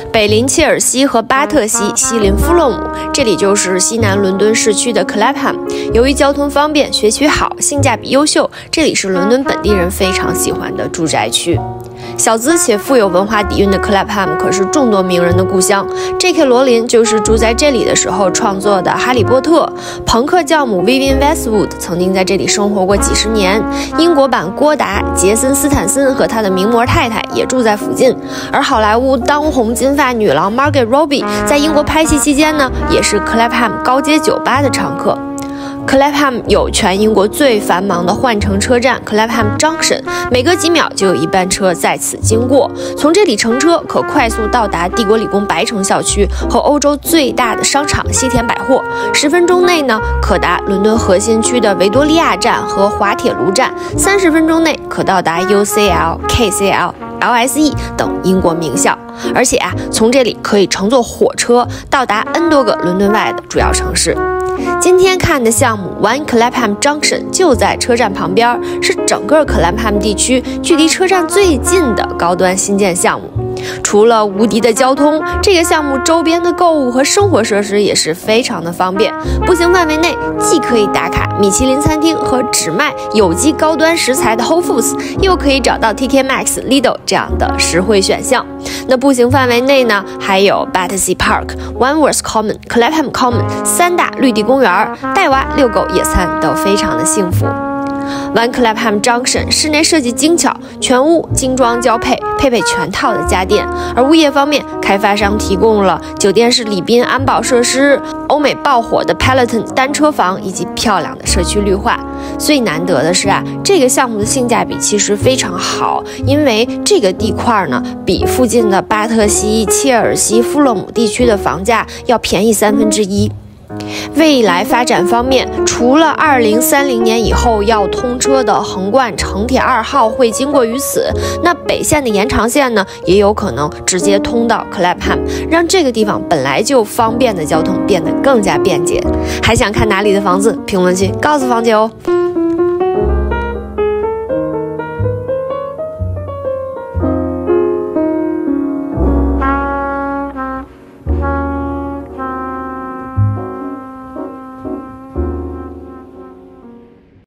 北邻切尔西和巴特西，西邻富勒姆，这里就是西南伦敦市区的 Clapham。由于交通方便、学区好、性价比优秀，这里是伦敦本地人非常喜欢的住宅区。小资且富有文化底蕴的 Clapham 可是众多名人的故乡。J.K. 罗琳就是住在这里的时候创作的《哈利波特》，朋克教母 Vivienne Westwood 曾经在这里生活过几十年，英国版郭达、杰森·斯坦森和他的名模太太也住在附近。而好莱坞当红金发女郎 Margot Robbie 在英国拍戏期间呢，也是 Clapham 高阶酒吧的常客。Clapham 有全英国最繁忙的换乘车站 Clapham Junction， 每隔几秒就有一班车在此经过。从这里乘车可快速到达帝国理工白城校区和欧洲最大的商场西田百货，10分钟内呢可达伦敦核心区的维多利亚站和滑铁卢站，30分钟内可到达 UCL、KCL、LSE 等英国名校。而且从这里可以乘坐火车到达 N 多个伦敦外的主要城市。今天看的项目 One Clapham Junction 就在车站旁边，是整个 Clapham 地区距离车站最近的高端新建项目。除了无敌的交通，这个项目周边的购物和生活设施也是非常的方便。步行范围内既可以打卡米其林餐厅和只卖有机高端食材的 Whole Foods， 又可以找到 TK Maxx、Lidl 这样的实惠选项。那步行范围内呢，还有 Battersea Park、Wandsworth Common、Clapham Common 3大绿地公园，带娃、遛狗、野餐都非常的幸福。One Clapham Junction 室内设计精巧，全屋精装交配，配备全套的家电。而物业方面，开发商提供了酒店式礼宾安保设施、欧美爆火的 Peloton 单车房以及漂亮的社区绿化。最难得的是这个项目的性价比其实非常好，因为这个地块呢，比附近的巴特西、切尔西、富勒姆地区的房价要便宜1/3。未来发展方面，除了2030年以后要通车的横贯城铁2号会经过于此，那北线的延长线呢，也有可能直接通到 Clapham， 让这个地方本来就方便的交通变得更加便捷。还想看哪里的房子？评论区告诉房姐哦。